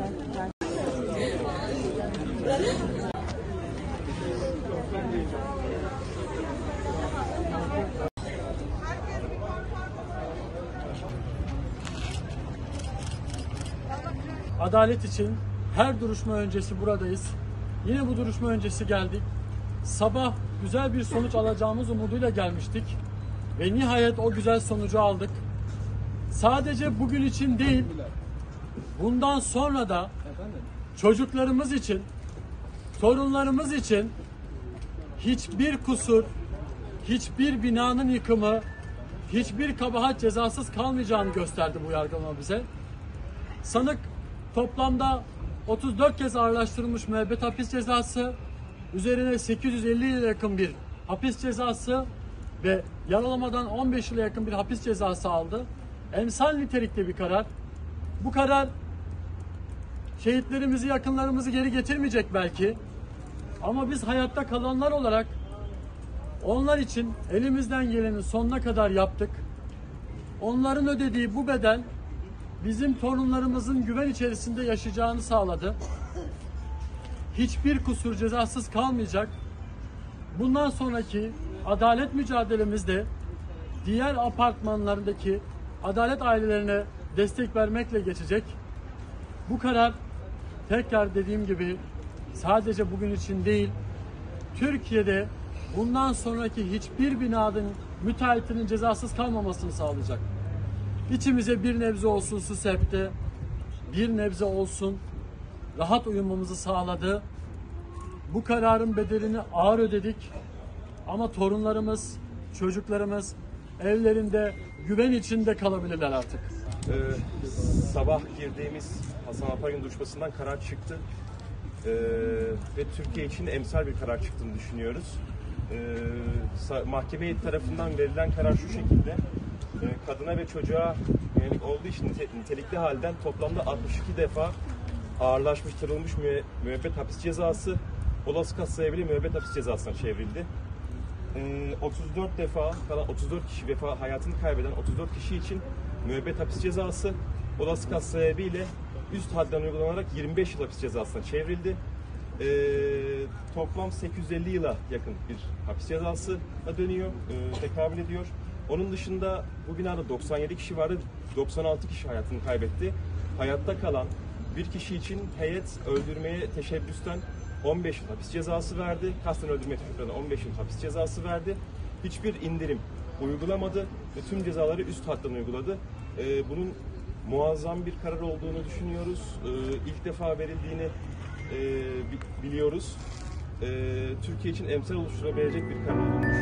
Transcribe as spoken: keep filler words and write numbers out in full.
Adalet için her duruşma öncesi buradayız. Yine bu duruşma öncesi geldik. Sabah güzel bir sonuç alacağımız umuduyla gelmiştik. Ve nihayet o güzel sonucu aldık. Sadece bugün için değil, bundan sonra da çocuklarımız için, torunlarımız için hiçbir kusur, hiçbir binanın yıkımı, hiçbir kabahat cezasız kalmayacağını gösterdi bu yargılama bize. Sanık toplamda otuz dört kez ağırlaştırılmış müebbet hapis cezası, üzerine sekiz yüz elli yıla yakın bir hapis cezası ve yaralamadan on beş yıla yakın bir hapis cezası aldı. Emsal nitelikte bir karar. Bu karar şehitlerimizi, yakınlarımızı geri getirmeyecek belki. Ama biz hayatta kalanlar olarak onlar için elimizden gelenin sonuna kadar yaptık. Onların ödediği bu bedel bizim torunlarımızın güven içerisinde yaşayacağını sağladı. Hiçbir kusur cezasız kalmayacak. Bundan sonraki adalet mücadelemizde diğer apartmanlarındaki adalet ailelerine destek vermekle geçecek. Bu karar tekrar dediğim gibi sadece bugün için değil, Türkiye'de bundan sonraki hiçbir binanın müteahhitinin cezasız kalmamasını sağlayacak. İçimize bir nebze olsun su serpti, bir nebze olsun rahat uyumamızı sağladı. Bu kararın bedelini ağır ödedik ama torunlarımız, çocuklarımız evlerinde güven içinde kalabilirler artık. Ee, sabah girdiğimiz Hasan Alpaygın duruşmasından karar çıktı ee, ve Türkiye için emsal bir karar çıktığını düşünüyoruz. Ee, mahkeme tarafından verilen karar şu şekilde: ee, kadına ve çocuğa yönelik olduğu için nitelikli halden toplamda altmış iki defa ağırlaştırılmış müe müebbet hapis cezası olası kapsayabilir müebbet hapis cezasına çevrildi. Ee, otuz dört defa kalan otuz dört kişi vefa hayatını kaybeden otuz dört kişi için müebbet hapis cezası olası kapsayabiliyle üst hadden uygulanarak yirmi beş yıl hapis cezasına çevrildi. Ee, toplam sekiz yüz elli yıla yakın bir hapis cezası dönüyor, e, tekabül ediyor. Onun dışında bu binada doksan yedi kişi vardı, doksan altı kişi hayatını kaybetti. Hayatta kalan bir kişi için heyet öldürmeye teşebbüsten on beş yıl hapis cezası verdi. Kasten öldürmeye teşebbüsten on beş yıl hapis cezası verdi. Hiçbir indirim uygulamadı ve tüm cezaları üst hattan uyguladı. Ee, bunun muazzam bir karar olduğunu düşünüyoruz. Ee, ilk defa verildiğini e, biliyoruz. Ee, Türkiye için emsal oluşturabilecek bir karar olduğunu